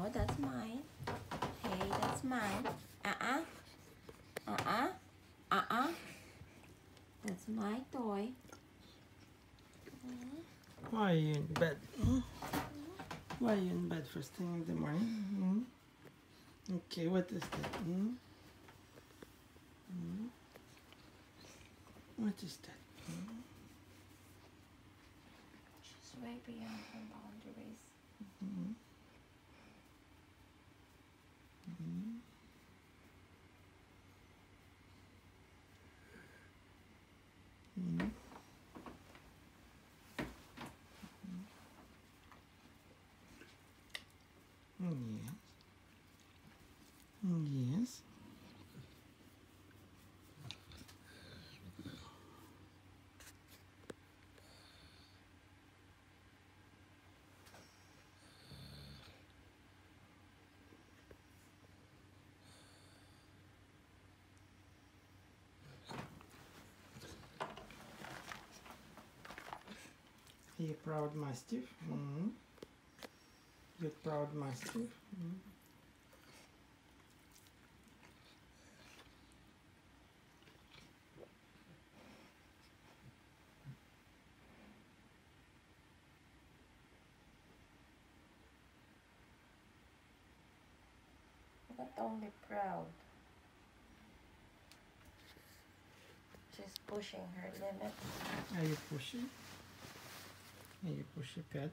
No, that's mine. Hey, that's mine. Uh-uh. Uh-uh. Uh-uh. That's my toy. Why are you in bed? Why are you in bed first thing in the morning? Okay, what is that? What is that? She's way beyond her boundaries. Yes. Yes. Are you proud, Mastiff? You're proud, Mastiff? Not only proud. She's pushing her limits. Are you pushy? Are you pushy pet?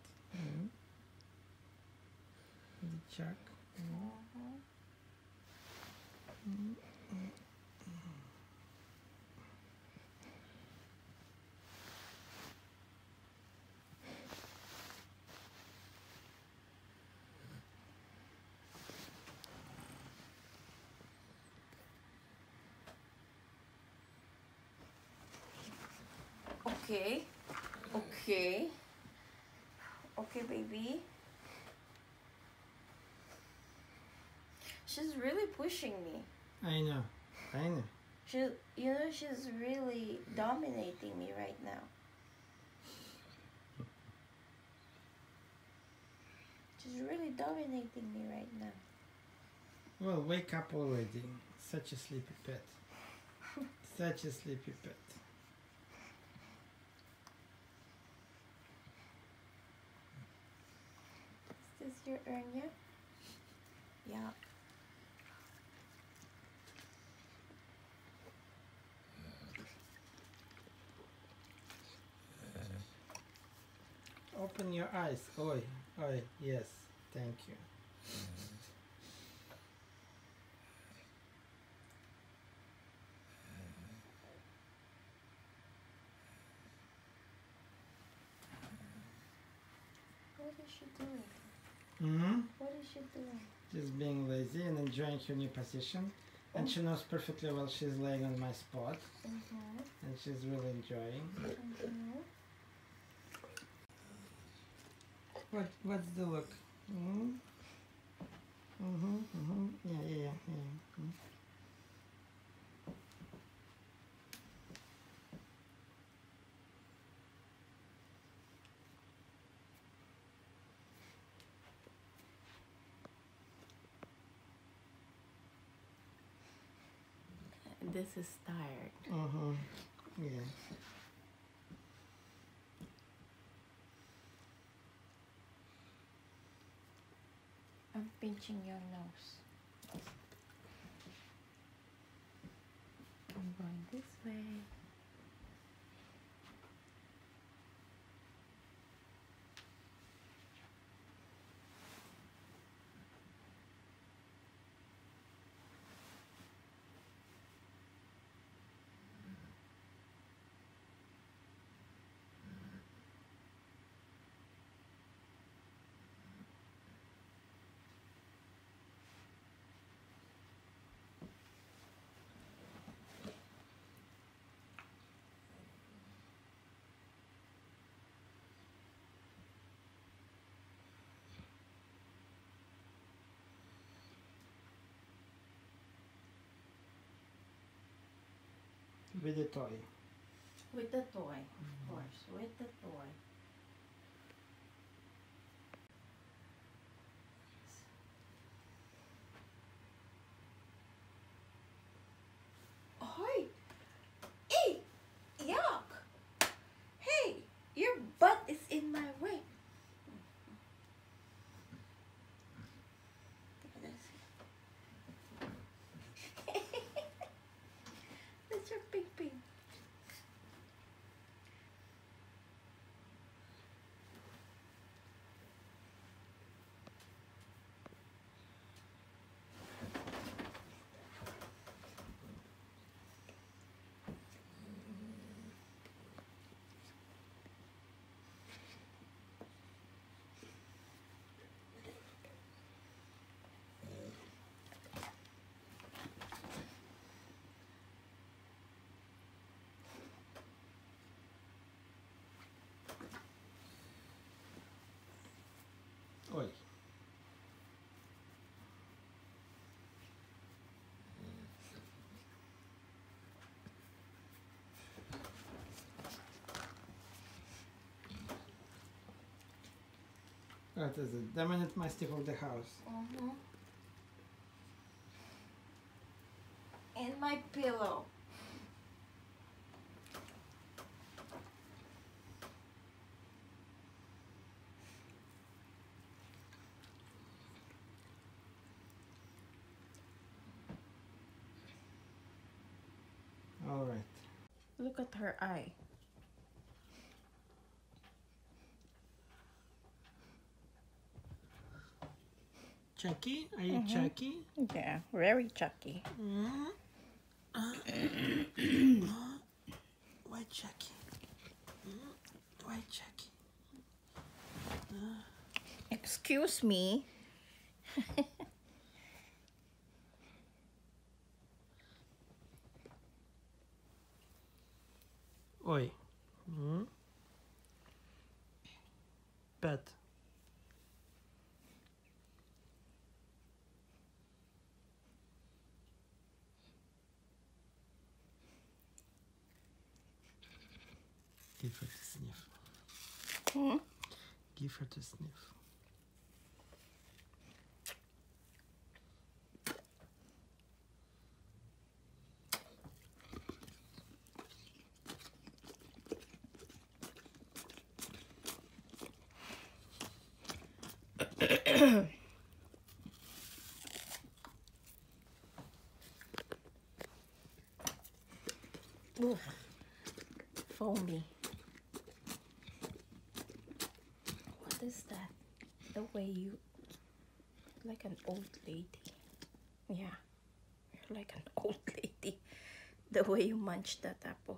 The chuck? Okay. Okay. Okay, baby. She's really pushing me. I know. She's really dominating me right now. She's really dominating me right now. Well, wake up already. Such a sleepy pet. Such a sleepy pet. Is this your Ernia? Yeah. Open your eyes. Oi, oi, yes. Thank you. What is she doing? What is she doing? She's being lazy and enjoying her new position. And she knows perfectly well she's laying on my spot. And she's really enjoying. What's the look? Yeah. This is tired. Yeah. I'm pinching your nose. I'm going this way. With the toy. With the toy, of course. With the toy. your pig pig? Oi. What is it? Dominant mastiff of the house. And my pillow. All right. Look at her eye. Chucky? Are you Chucky? Yeah, very chucky. Why Chucky? Why Chucky? Excuse me. Oi. Pet. Give her to sniff. Give her to sniff. Ooh, foamy. What is that? The way you, like an old lady. Yeah, you're like an old lady. The way you munch that apple.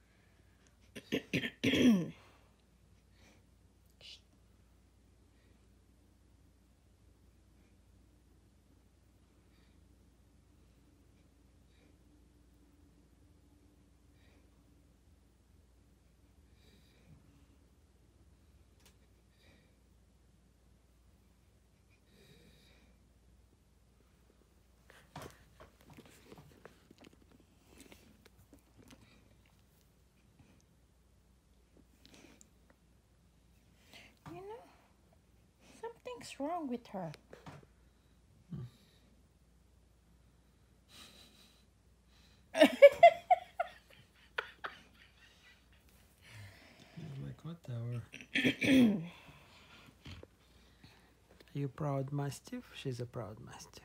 You know, something's wrong with her. Like whatever. Are you proud mastiff? She's a proud mastiff.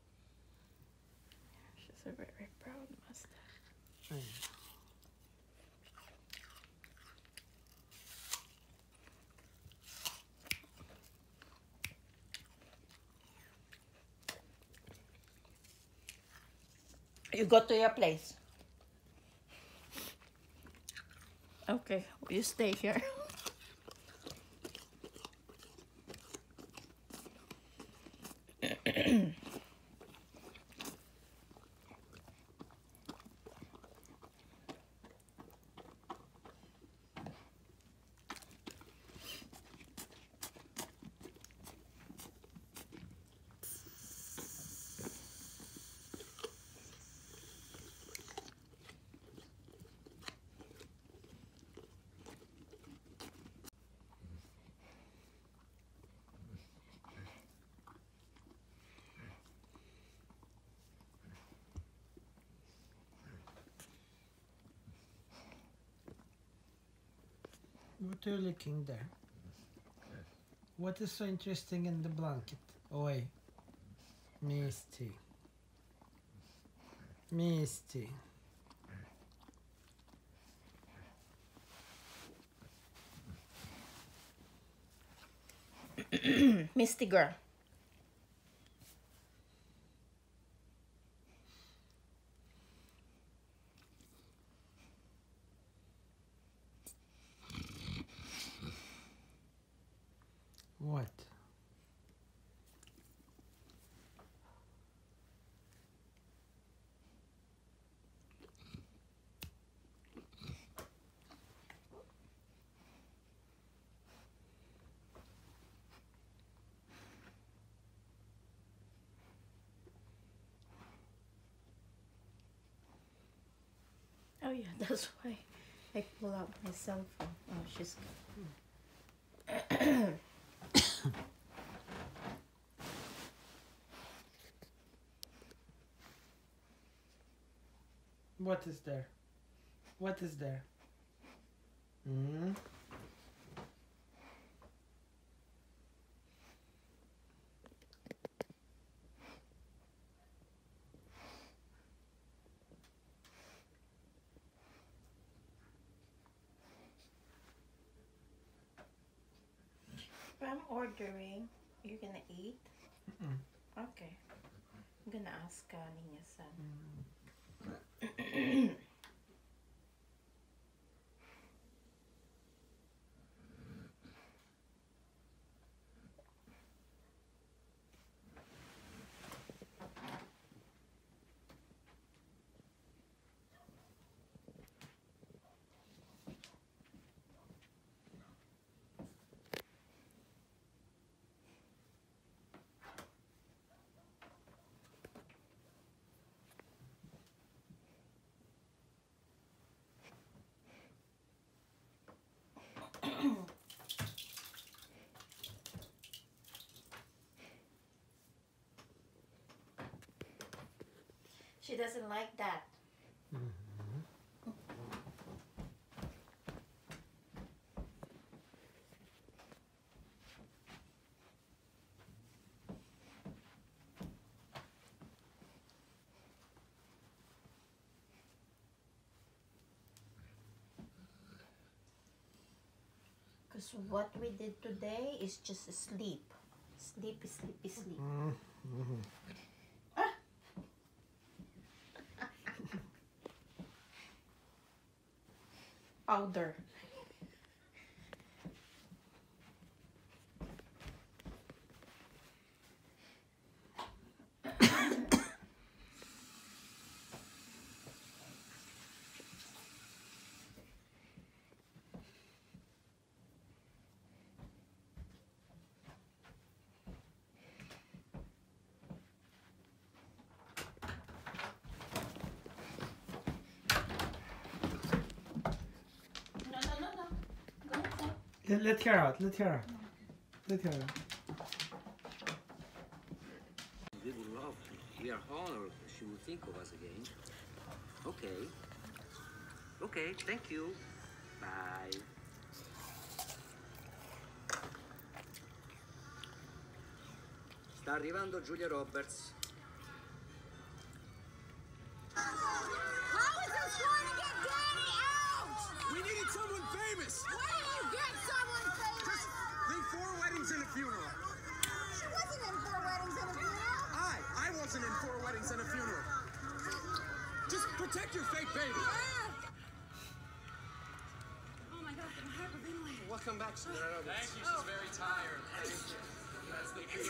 She's a very proud mastiff. You go to your place. Okay, you stay here. What are you looking there? What is so interesting in the blanket? Oi. Misty. Misty. Misty girl. What? Oh yeah, that's why I pull out my cell phone. Oh, she's What is there? What is there? Hmm? If I'm ordering, you're gonna eat? Mm-mm. Okay. I'm gonna ask Nina-san. She doesn't like that. Because what we did today is just sleep. Sleepy, sleepy, sleep. Ah! Powder. Let her out. Let her out. Let her out. We would love to. We are honored she would think of us again. Okay. Okay, thank you. Bye. Sta arrivando Julia Roberts. How is this going to get Danny out? We needed someone famous. Where do you get someone famous? Leave 4 weddings and a funeral. She wasn't in 4 weddings and a funeral. I wasn't in 4 weddings and a funeral. Just protect your fake baby. Oh my God, I'm hyperventilating. Welcome back, Julia Roberts. Thank you. She's very tired. Thank you. That's the Would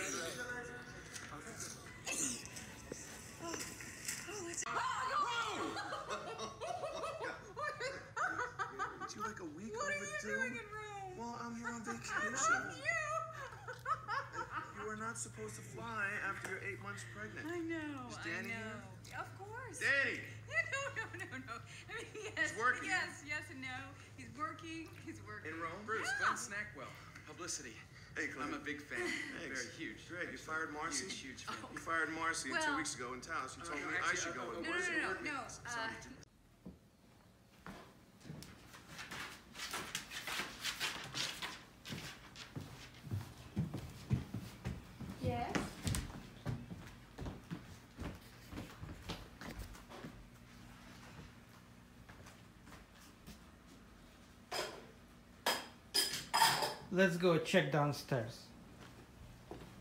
you like a week What are you overdue? doing in Rome? Well, I'm here on I vacation. love you. You are not supposed to fly after you're 8 months pregnant. I know. Is Danny I know. here? Of course. Danny! No. I mean, yes. He's working. Yes and no. He's working. In Rome? Bruce, Yeah. Glenn Snackwell, publicity. Hey, Glenn. I'm a big fan. Thanks. Very huge. Great. You fired Marcy? Huge fan. You fired Marcy Well- 2 weeks ago in Taos. You told no, me I actually, should go. no, Where's it working? No. Yes? Let's go check downstairs.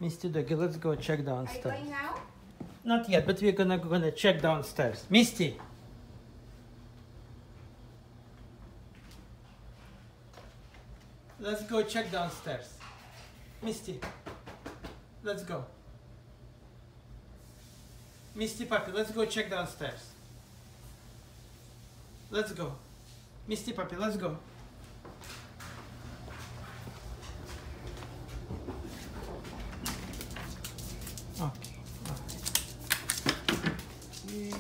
Misty Doggy, let's go check Are you downstairs. going now? Not yet, but we're gonna check downstairs. Misty. Let's go check downstairs. Misty. Let's go. Misty Puppy, let's go check downstairs. Let's go. Misty Puppy, let's go. Okay. Alright.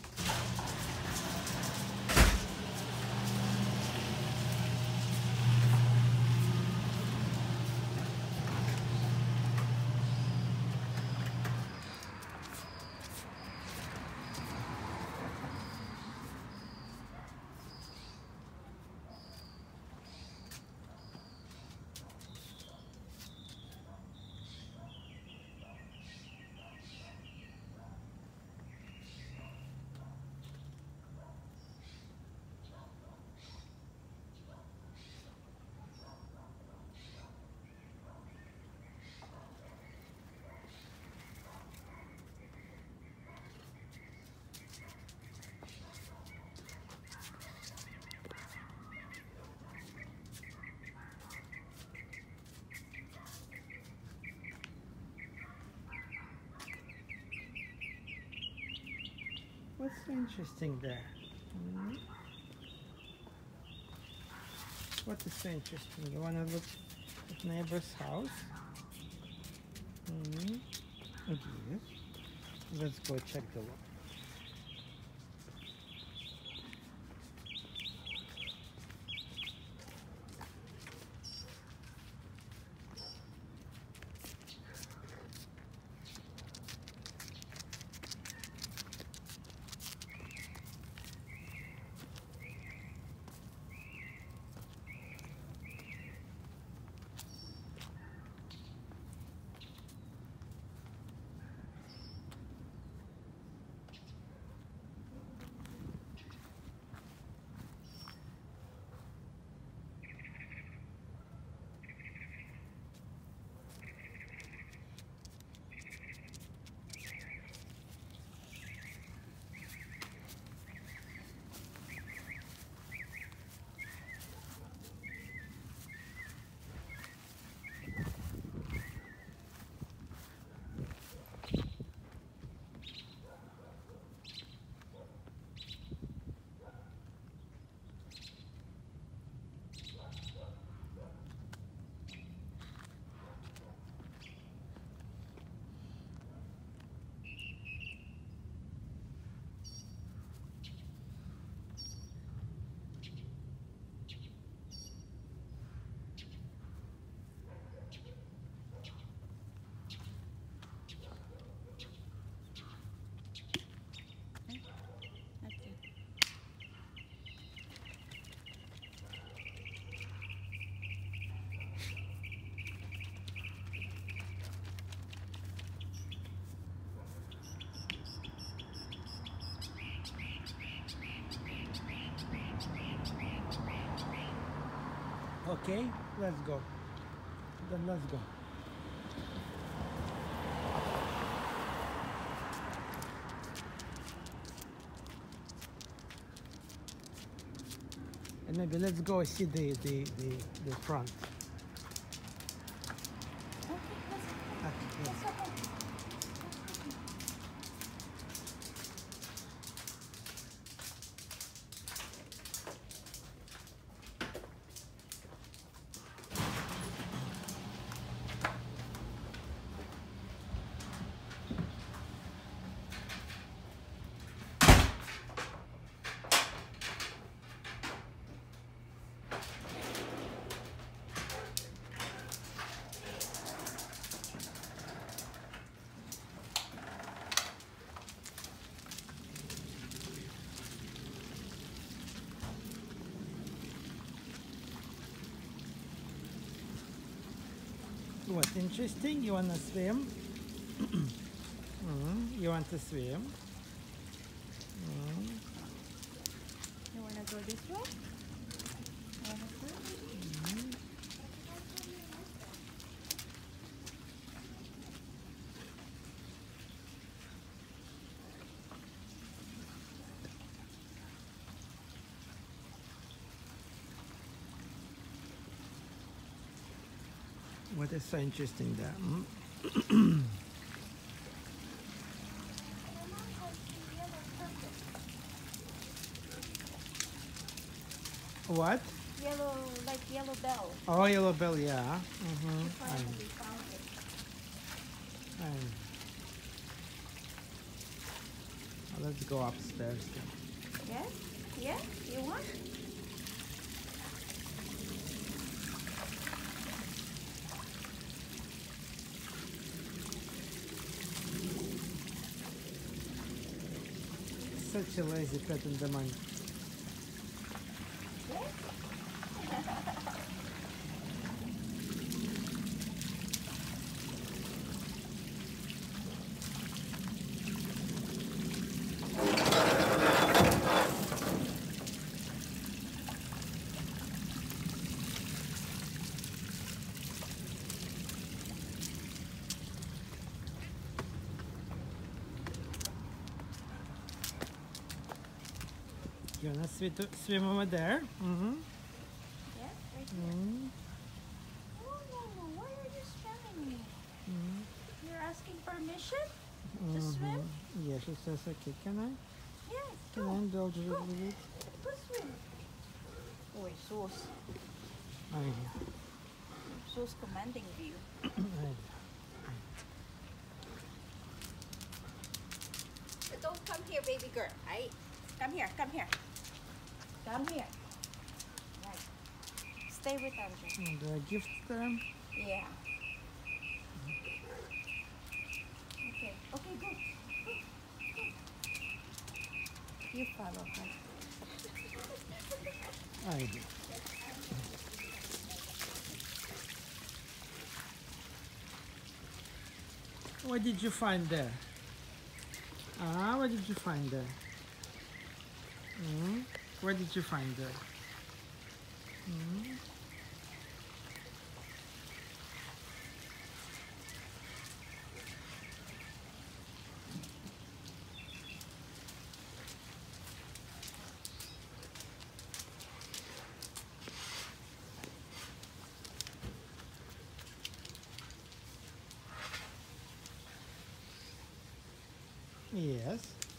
What's so interesting there? Hmm? What is so interesting? You want to look at neighbor's house? Hmm? Yes. Let's go check the look. Okay, let's go. Then let's go. And maybe let's go see the front. Okay, yes. What, interesting? You want to swim? You want to swim? You wanna go this way? You wanna swim? What is so interesting there? What? Yellow, like yellow bell. Oh, yellow bell, yeah. We finally found it. Let's go upstairs then. Yes? Yeah? You want? Such a lazy pet in the mind. You wanna swim over there? Mm-hmm. Yeah? Right here. No, no, no. Why are you scaring me? You're asking permission to swim? Yeah, she says, okay, can I? Yes. Can I Go. indulge a little bit? Go swim. Oy, sus. Sus commanding view. Don't come here, baby girl. Come here, come here. Come here. Right. Stay with Andrew. Do I gift them? Yeah. Okay. Okay, go. Go. You follow her. I do. What did you find there? Ah, what did you find there? What did you find there? Yes.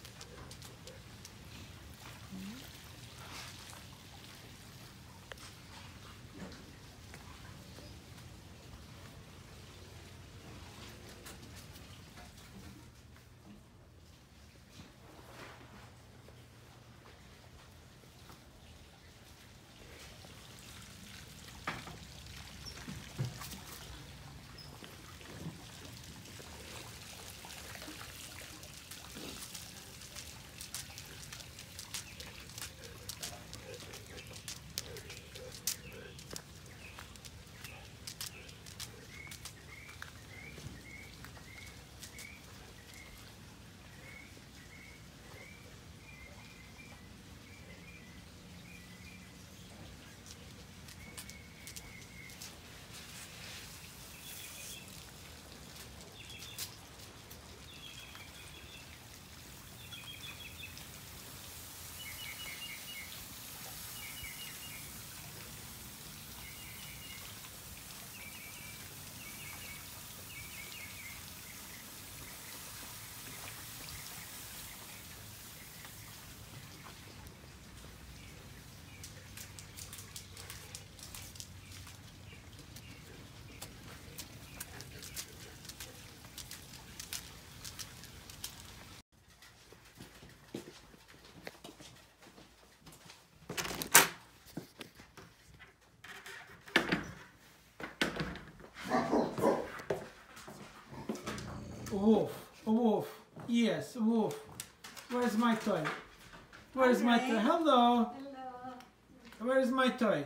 Wolf, wolf, yes, wolf. Where's my toy? Where's my toy? Hello. Where's my toy?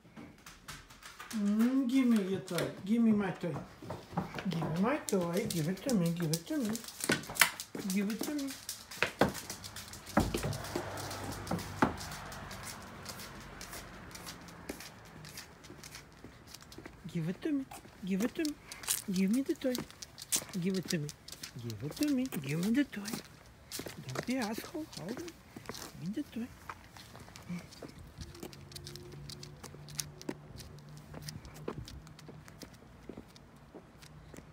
Give me your toy. Give me my toy. Give me my toy. Give it to me. Give it to me. Give it to me. Give it to me. Give it to me. Give me the toy. Give it to me. Give it to me. Give me the toy. Don't be asshole. Hold on. Give me the toy.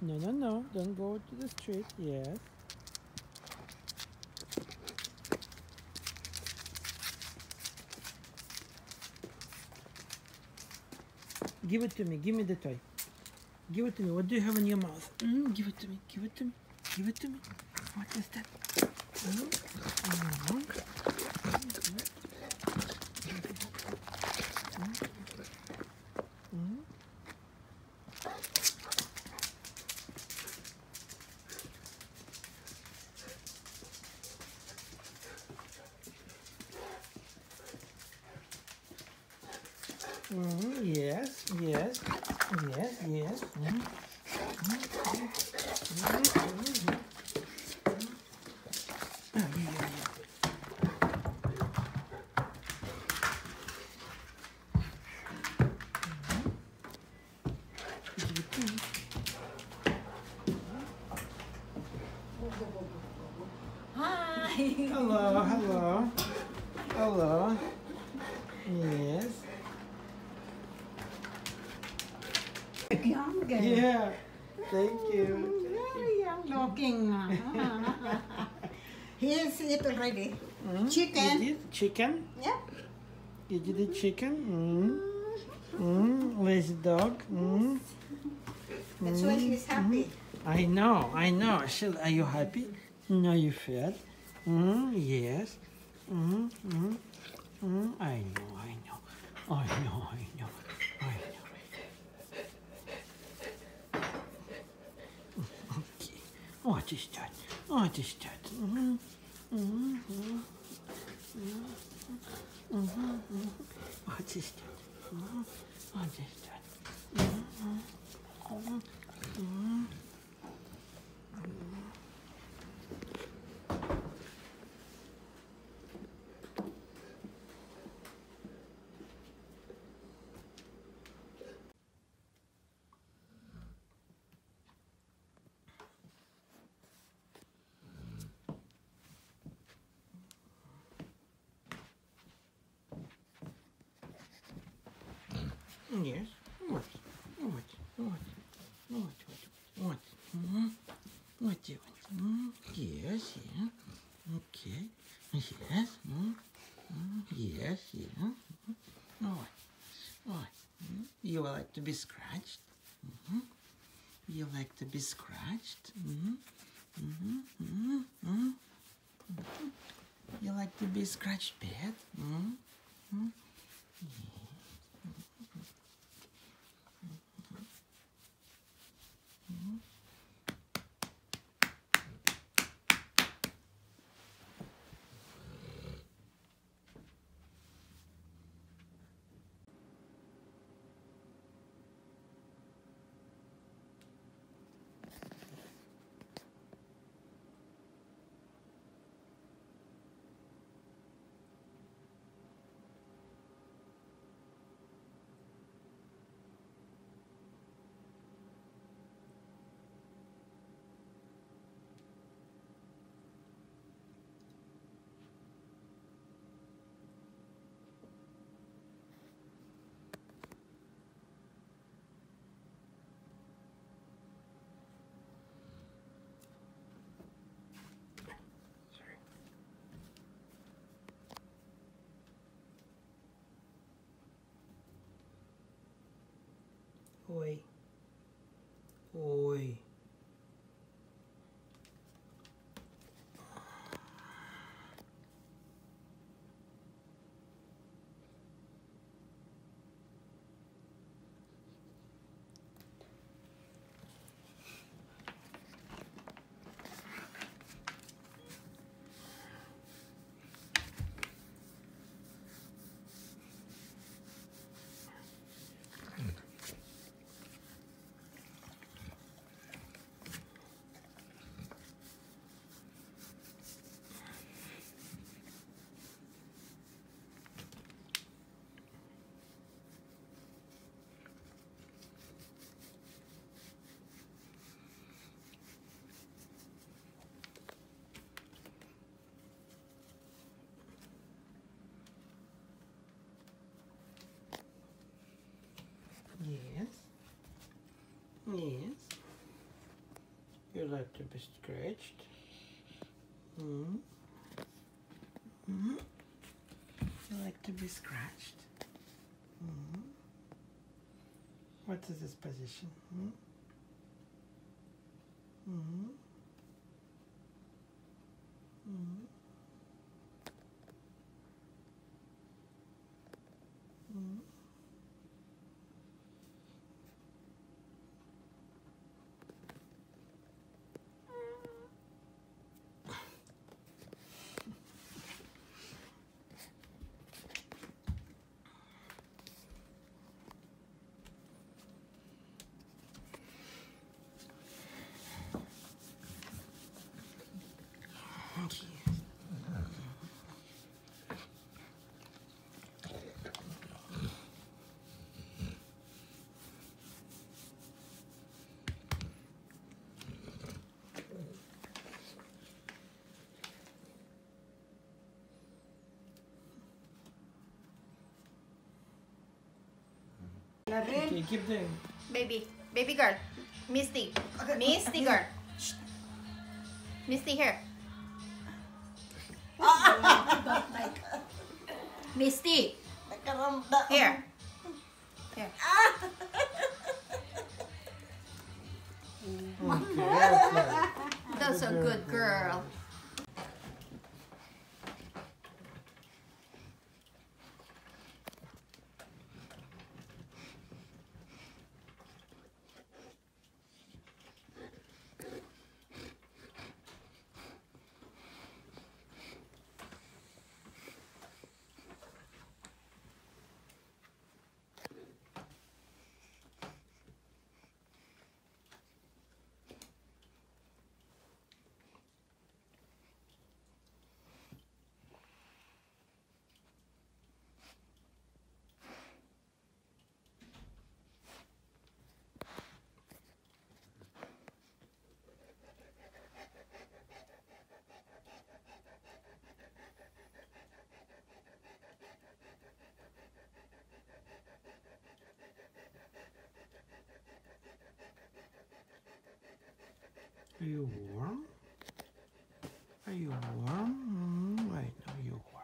No, no, no. Don't go to the street. Yes. Give it to me. Give me the toy. Give it to me. What do you have in your mouth? Give it to me. Give it to me. Give it to me. What is that? Yes, yes, yes, yes. Hi. Hello, hello, hello. Yes. Young girl. Yeah. Thank you. Very young looking. Here's it already. Chicken. You did chicken? Yeah. You did the chicken? Lazy dog? That's why he's happy. I know, I know. Are you happy? No, you fed? Yes. I know, I know. I know, I know, I know. Okay. What is that? What is that? What is that? What is that? Yes. What? What? What? What? What? What do you want? Yes, yeah. Okay. Yes. Yes, yeah. What? What? You like to be scratched? You like to be scratched? You like to be scratched bad? Oi. Oi. Yes. Yes. like to be scratched? Hmm? Hmm? You like to be scratched? Hmm? What is this position? Hmm? Hmm? Hmm? Hmm? Okay, keep doing. Baby girl. Misty. Misty girl. Shh. Misty here. Misty. Here. Here. Okay. That's a good girl. Are you warm? Are you warm? I know you're warm.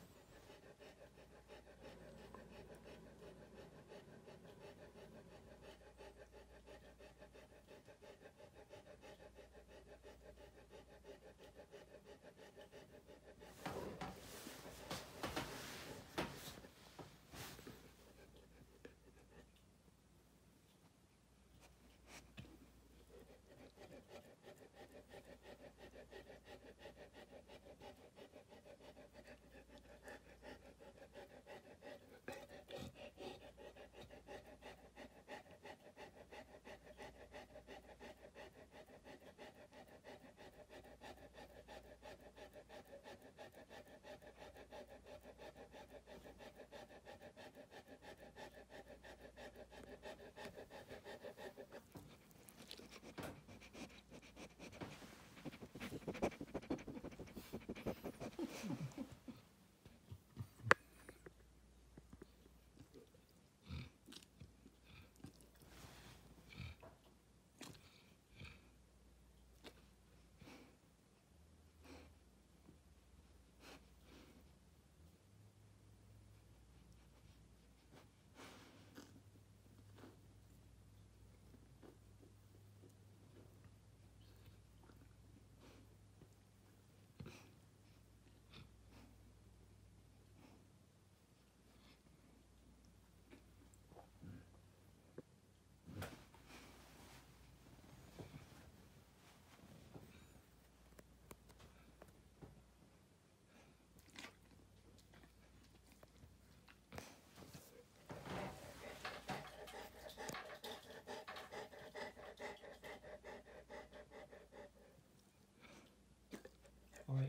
Oi.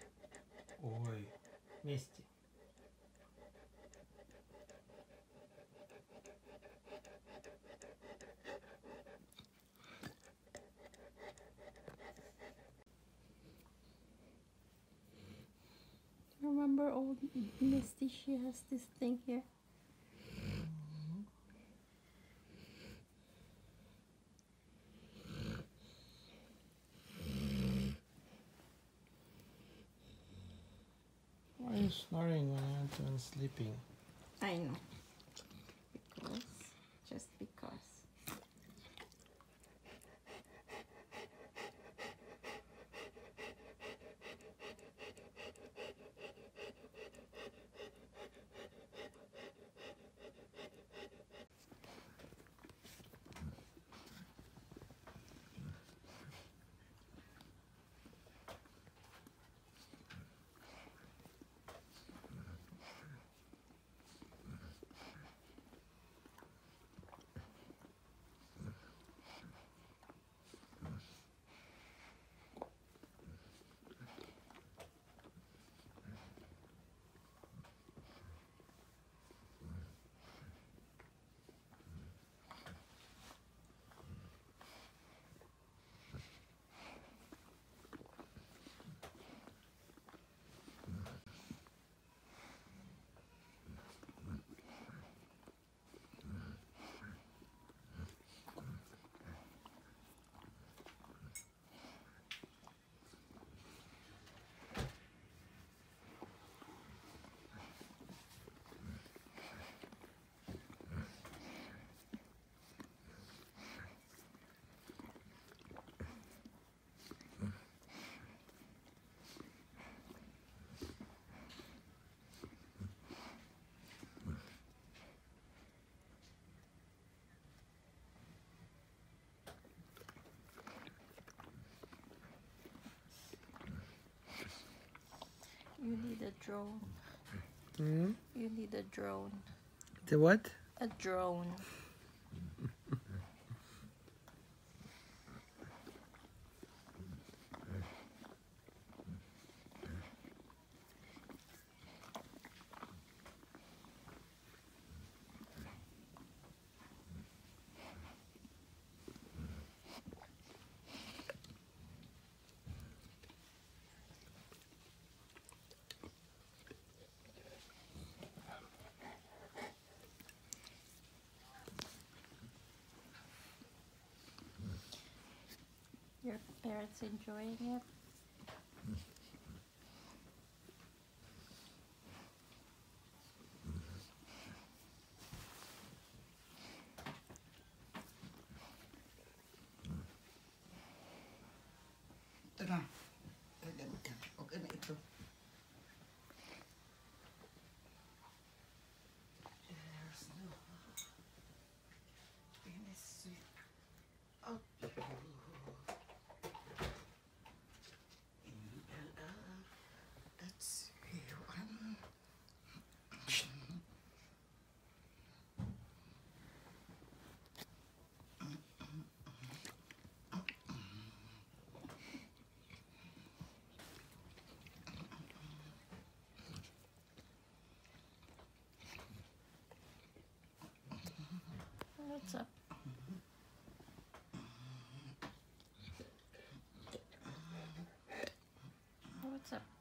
Oi. Misty. Remember old Misty? She has this thing here. snoring when Antoine's sleeping. I know. Because, just because. You need a drone. Hmm? You need a drone. The what? A drone. Your parents enjoying it? Ito na. Okay na ito. There's no finish. Oh. That's one. What's up? What's up?